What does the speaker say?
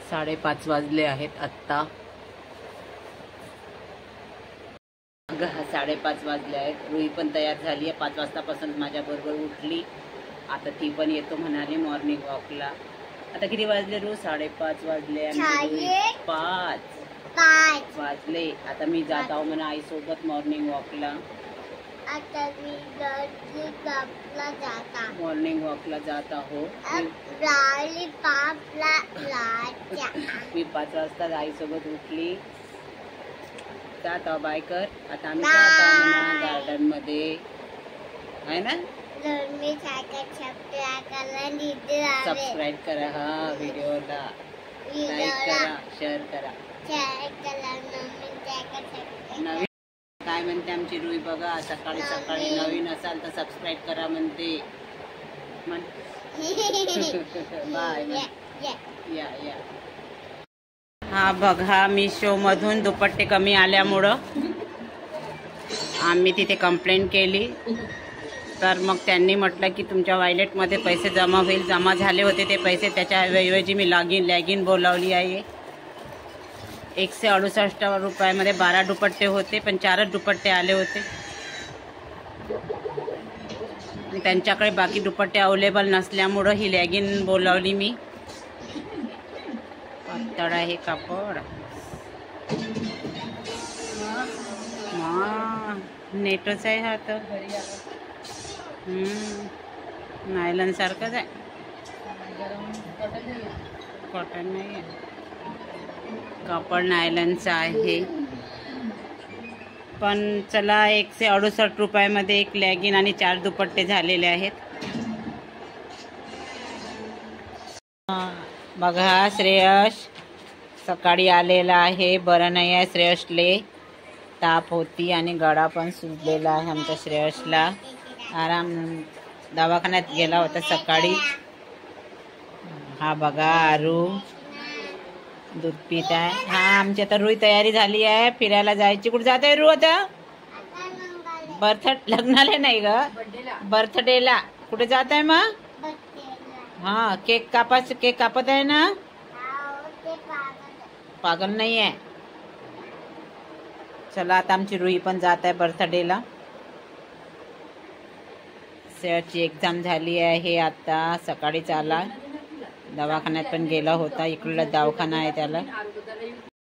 5:30 वाजले आहेत आत्ता. अगं 5:30 वाजले आहेत. रुई पण तयार झाली आहे. 5 वाजतापासून माझ्याबरोबर उठली. आता ती पण येतो म्हणाली मॉर्निंग वॉकला. आता किती वाजले रू? 5:30 वाजले. 5 वाजले. आता मी जात आहो म्हणा आईसोबत मॉर्निंग वॉकला. मॉर्निंग वॉकला जात आहो. मी 5 वाजता आईसोबत उठली. जात आहो बाय कर. आता आम्ही जात आहो म्हणा गार्डन मध्ये आहे ना. सबस्क्राईब करा हा व्हिडिओला, लाईक करा, शेअर करा. नवीन काय म्हणते आमची रुई बघा. सकाळी सकाळी नवीन असाल तर सबस्क्राईब करा म्हणते. बाय. या हा बघा मीशो मधून दुपट्टे कमी आल्यामुळं आम्ही तिथे कंप्लेंट केली. तर मग त्यांनी म्हटलं की तुमच्या वॉलेटमध्ये पैसे जमा होईल. जमा झाले होते ते पैसे. त्याच्याऐवजी मी लॅगिन बोलावली आहे. 168 रुपयामध्ये 12 दुपट्टे होते, पण 4च दुपट्टे आले होते. त्यांच्याकडे बाकी दुपट्टे अवेलेबल नसल्यामुळं ही लॅगिन बोलावली मी. पातळ आहे कापड. नेटच आहे हा तर. नायलन सारखंच आहे. कॉटन नाही आहे. कापड नायलनचा आहे. पण चला 168 रुपयामध्ये एक लॅगिन आणि 4 दुपट्टे झालेले आहेत. बघा श्रेयश सकाळी आलेला आहे. बरं नाही आहे श्रेयशले. ताप होती आणि गळा पण सुजलेला आहे आमच्या श्रेयशला. आराम दवाखान्यात गेला होता सकाळी. हा बघा आरू दूध पित आहे. हा आमची आता रुई तयारी झाली आहे फिरायला जायची. कुठे जात आहे रू आता? लग्नाला नाही ग, बर्थडेला. कुठे जात आहे मग? हा केक कापत आहे ना. पागल नाही आहे. चला आता आमची रुई पण जात आहे बर्थडेला. शेअरची एक्झाम झाली आहे आता. सकाळीच आला. दवाखान्यात पण गेला होता. इकडला दवाखाना आहे त्याला.